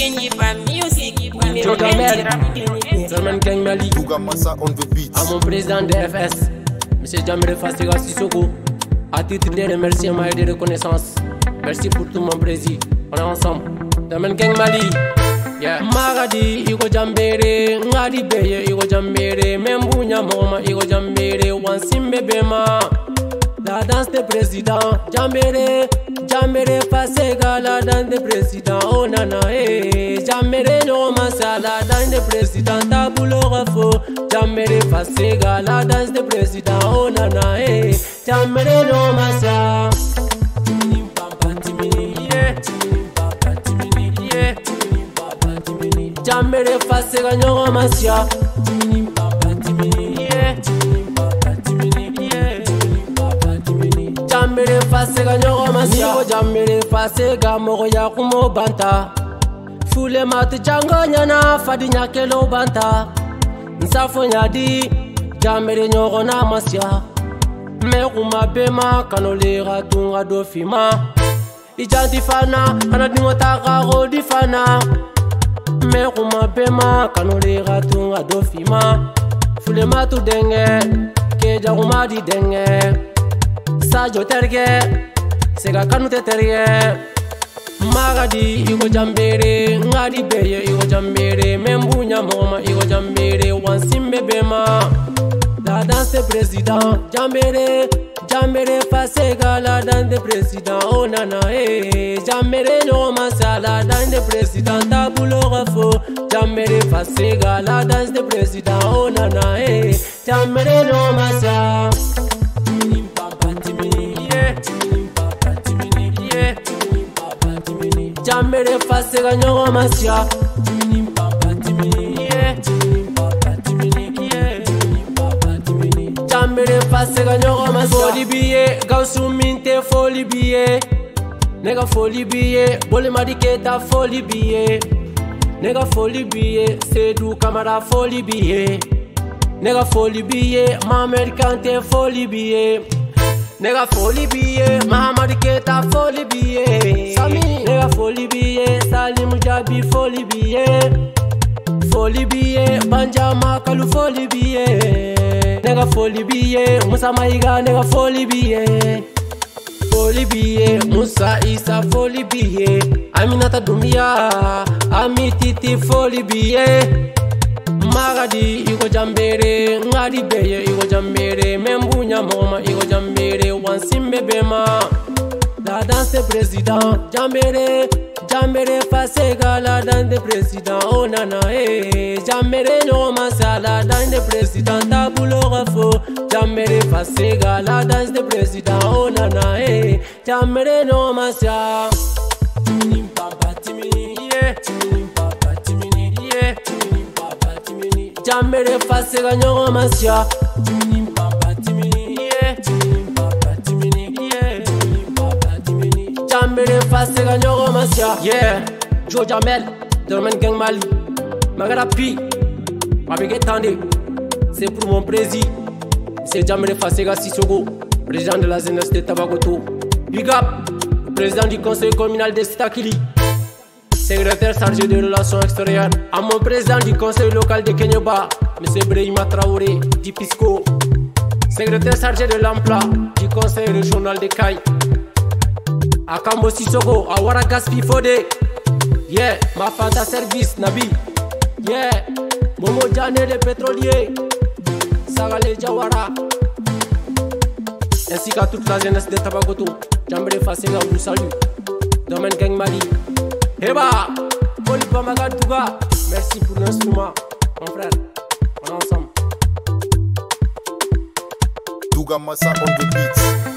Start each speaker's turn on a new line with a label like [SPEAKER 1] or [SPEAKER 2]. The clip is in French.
[SPEAKER 1] Zalman Gang Mali,
[SPEAKER 2] Douga Massa on the beat.
[SPEAKER 1] à mon président DFS, Monsieur Djamere Fastega Sissoko, à titre de remerciements et de reconnaissance. Merci pour tout mon président. On est ensemble. Zalman Gang Mali. Yeah. Magadi Igo Jambere, Ngadi Beye Igo Jambere, Membunya Moma Igo Jambere, Wansimbe Bema. La danse des présidents, Jambere, Jambere Fasega, la danse des présidents, oh nana, eh. Jambere no masa, la danse des présidents, Tabulo Rafo, Jambere Fasega, la danse des présidents, oh nana, eh. Jambere no masa. Jambere Fasega, no masa. Jambere Fasega nyogo masya Nigo Jambere Fasega mogo ya kumo banta Fule mati chango nyana fadi nyakelo banta Nsafo nyadi Jambere nyogo na masya Mekuma bema kanolera tunga dofima Ijanti fana anadingo taka rodi fana Mekuma bema kanolera tunga dofima Fule matu denge Keja kumadi denge Sajo terge, sega kanute terge. Magadi Igo Jambere, Ngadi Beye Igo Jambere, Membunya Moma Igo Jambere, Wansimbe Bema. La danse des présidents, Jambere, Jambere Fasega, la danse des présidents, oh nana, eh. Jambere no masa, la danse des présidents, Tabulo Rafo. Jambere Fasega, la danse des présidents, oh nana, eh. Jambere no masa. Jambere Fasega nyogo masya Jambere Fasega nyogo masya Foli biye, gausu minte foli biye Nega foli biye, bole madiketa foli biye Nega foli biye, Seydou Camara foli biye Nega foli biye, Mamed Kante foli biye Nega foli biye, Mahamad Keta foli biye Sami Nega foli biye, Salim Jabi foli biye Foli biye, Banja Makalu foli biye Nega foli biye, Musa Maiga nega foli biye Foli biye, Musa Isa foli biye Aminata Dumia, Ami Titi foli biye Magadi Igo Jambere, Ngadi Beye Igo Jambere, Membunya Moma Igo Jambere, Wansimbe Bema. La danse des présidents, Jambere, Jambere Fasega, la danse des présidents, oh nana, eh. Jambere no masa, la danse des présidents, Tabulo Rafo. Jambere Fasega, la danse des présidents, oh nana, eh. Jambere no masa. Jambere Fasega nyogo masya Jambere Fasega nyogo masya Yeah, Joe Jamel, Zalman Gang Mali Magarapi, avec Tande. C'est pour mon président C'est Djamere Fasega Sissoko, président de la jeunesse de Tabakoto. Big up, président du conseil communal de Stakili, secrétaire chargé des relations extérieures, à mon président du conseil local de Kenyeba, M. Brahima Traoré, Dipisco, secrétaire chargé de l'emploi du conseil régional de Kai, à Kambo Sissoko, à Waragaspi Fode, yeah, ma fanta service Nabi, yeah, Momo Djane le pétrolier, Sagale Jawara, ainsi qu'à toute la jeunesse de Tabakoto. Djamere Fasega vous salue. Zalman Gang Mali. Heba, Olipa Magadouga, merci pour l'instrument, mon frère, on est ensemble.
[SPEAKER 2] Douga Massa on the beat.